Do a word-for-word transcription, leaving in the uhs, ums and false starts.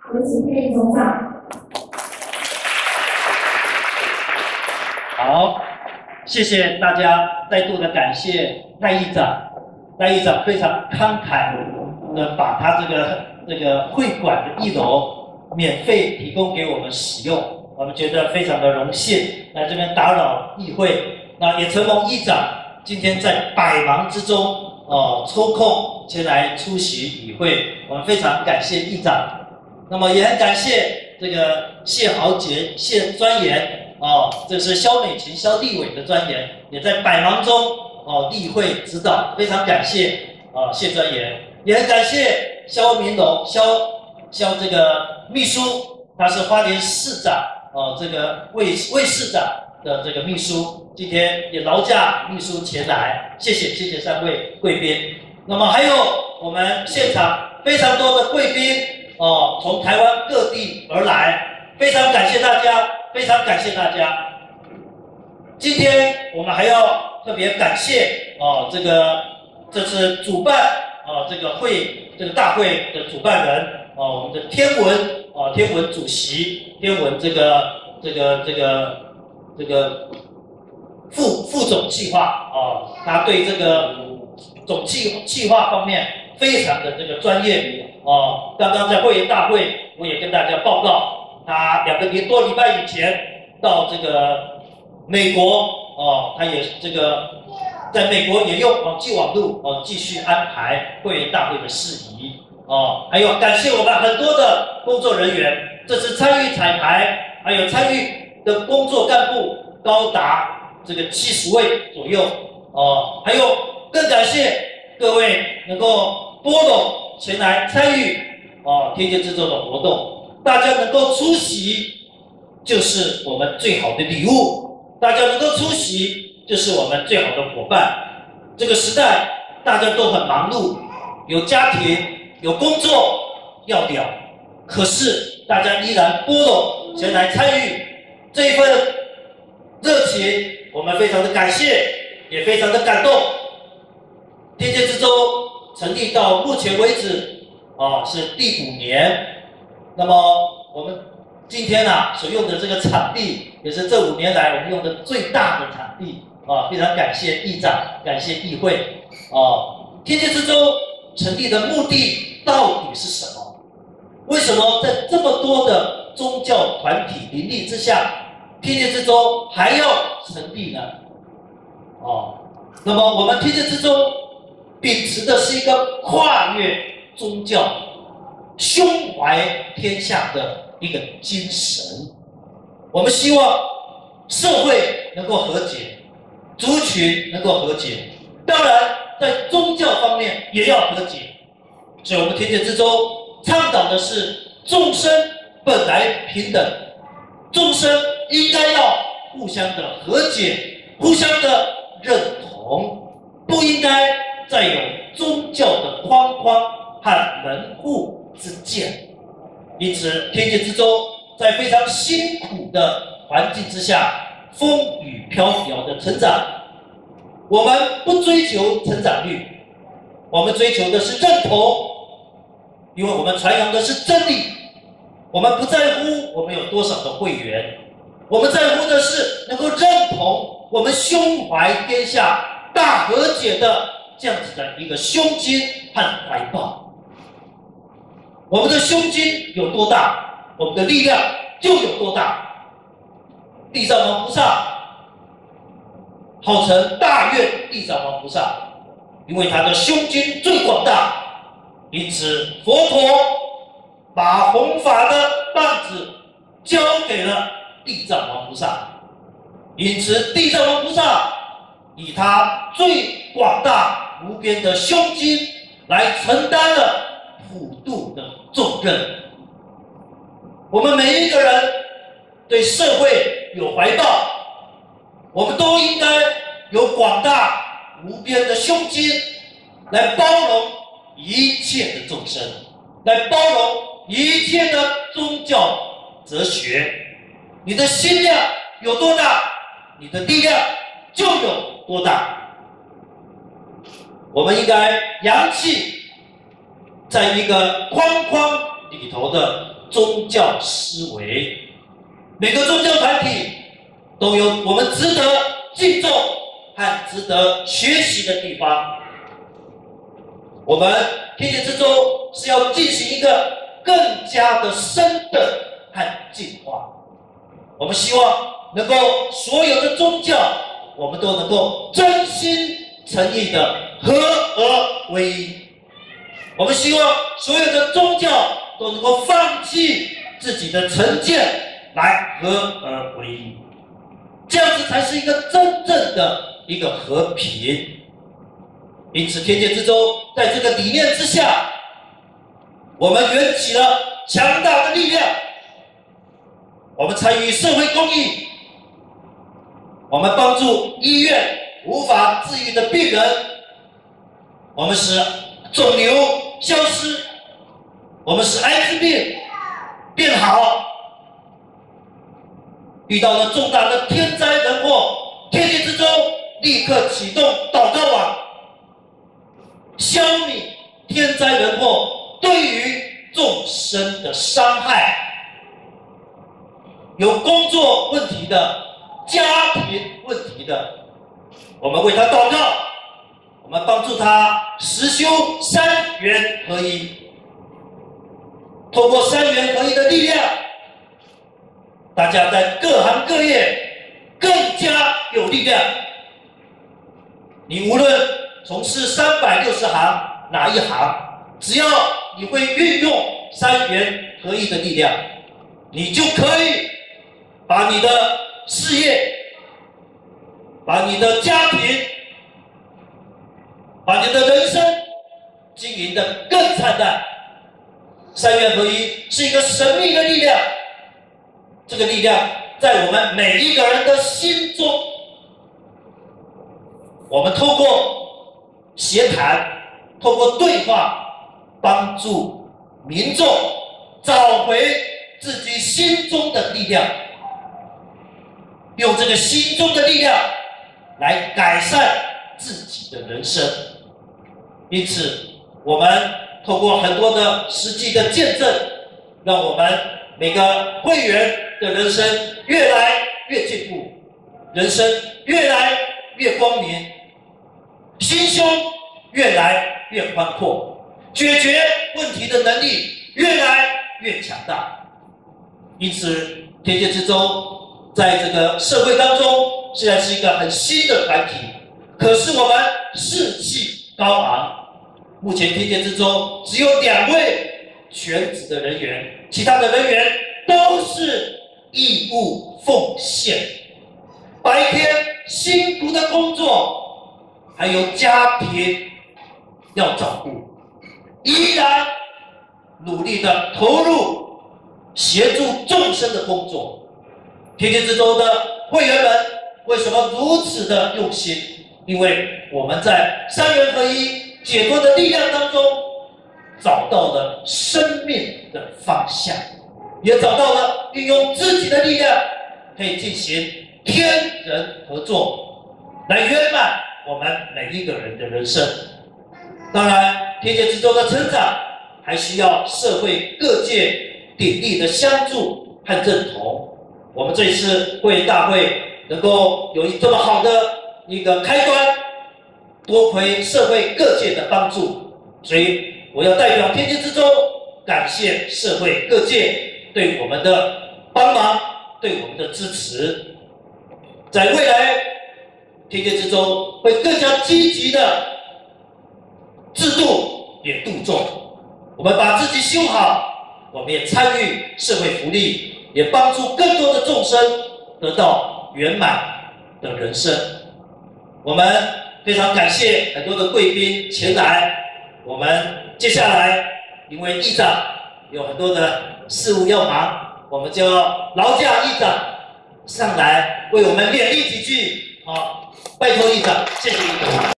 有请佩总长。 好，谢谢大家，再度的感谢赖议长，赖议长非常慷慨的把他这个这个会馆的一楼免费提供给我们使用，我们觉得非常的荣幸，来这边打扰议会，那也承蒙议长今天在百忙之中哦、呃、抽空前来出席与会，我们非常感谢议长，那么也很感谢这个谢豪杰谢专员。哦，这是肖美琴肖立委的专员，也在百忙中哦例会指导，非常感谢啊、哦、谢专员，也很感谢肖明龙肖肖这个秘书，他是花莲市长哦这个魏魏市长的这个秘书，今天也劳驾秘书前来，谢谢谢谢三位贵宾。那么还有我们现场非常多的贵宾哦，从台湾各地而来，非常感谢大家。非常感谢大家。今天我们还要特别感谢哦，这个这次主办哦这个会这个大会的主办人哦，我们的天文哦天文主席天文这个这个这个这个副副总计划哦，他对这个总计计划方面非常的这个专业哦。刚刚在会员大会我也跟大家报告。他两个多礼拜以前到这个美国哦，他也这个在美国也用网际网路哦继续安排会员大会的事宜哦，还有感谢我们很多的工作人员，这次参与彩排还有参与的工作干部高达这个七十位左右哦，还有更感谢各位能够拨冗前来参与哦天界之舟的活动。大家能够出席，就是我们最好的礼物；大家能够出席，就是我们最好的伙伴。这个时代，大家都很忙碌，有家庭，有工作要了，可是大家依然拨冗前来参与这一份热情，我们非常的感谢，也非常的感动。天界之舟成立到目前为止，啊，是第五年。那么我们今天啊所用的这个场地，也是这五年来我们用的最大的场地啊，非常感谢议长，感谢议会啊。天界之舟成立的目的到底是什么？为什么在这么多的宗教团体林立之下，天界之舟还要成立呢？哦，那么我们天界之舟秉持的是一个跨越宗教。胸怀天下的一个精神，我们希望社会能够和解，族群能够和解，当然在宗教方面也要和解。所以，我们天界之舟倡导的是众生本来平等，众生应该要互相的和解，互相的认同，不应该再有宗教的框框和门户之见。因此，天界之舟在非常辛苦的环境之下，风雨飘摇的成长。我们不追求成长率，我们追求的是认同，因为我们传扬的是真理。我们不在乎我们有多少的会员，我们在乎的是能够认同我们胸怀天下、大和解的这样子的一个胸襟和怀抱。我们的胸襟有多大，我们的力量就有多大。地藏王菩萨号称大愿地藏王菩萨，因为他的胸襟最广大，因此佛陀把弘法的棒子交给了地藏王菩萨，因此地藏王菩萨以他最广大无边的胸襟来承担了普度的重任。我们每一个人对社会有怀抱，我们都应该有广大无边的胸襟来包容一切的众生，来包容一切的宗教哲学。你的心量有多大，你的力量就有多大。我们应该扬弃在一个框框里头的宗教思维。每个宗教团体都有我们值得敬重和值得学习的地方。我们天界之舟是要进行一个更加的深的和进化。我们希望能够所有的宗教，我们都能够真心诚意的合而为一。我们希望所有的宗教都能够放弃自己的成见，来合而为一。这样子才是一个真正的一个和平。因此，天界之舟在这个理念之下，我们缘起了强大的力量。我们参与社会公益，我们帮助医院无法治愈的病人，我们使肿瘤消失，我们使艾滋病变好。遇到了重大的天灾人祸，天界之舟立刻启动祷告网，消弭天灾人祸对于众生的伤害。有工作问题的、家庭问题的，我们为他祷告，我们帮助他实修三元合一。透过三元合一的力量，大家在各行各业更加有力量。你无论从事三百六十行哪一行，只要你会运用三元合一的力量，你就可以把你的事业、把你的家庭、把你的人生经营得更灿烂。三元合一是一个神秘的力量，这个力量在我们每一个人的心中。我们透过协谈，透过对话，帮助民众找回自己心中的力量，用这个心中的力量来改善自己的人生。因此，我们透过很多的实际的见证，让我们每个会员的人生越来越进步，人生越来越光明，心胸越来越宽阔，解决问题的能力越来越强大。因此，天界之舟在这个社会当中虽然是一个很新的团体，可是我们士气高昂。目前天界之舟只有两位全职的人员，其他的人员都是义务奉献，白天辛苦的工作，还有家庭要照顾，依然努力的投入协助众生的工作。天界之舟的会员们为什么如此的用心？因为我们在三元合一解脱的力量当中，找到了生命的方向，也找到了运用自己的力量，可以进行天人合作，来圆满我们每一个人的人生。当然，天界之舟的成长还需要社会各界鼎力的相助和认同。我们这一次会大会能够有这么好的一个开端，多亏社会各界的帮助，所以我要代表天界之舟感谢社会各界对我们的帮忙，对我们的支持。在未来，天界之舟会更加积极的制度也度众，我们把自己修好，我们也参与社会福利，也帮助更多的众生得到圆满的人生。我们非常感谢很多的贵宾前来，我们接下来因为议长有很多的事务要忙，我们就要劳驾议长上来为我们勉励几句。好，拜托议长，谢谢议长。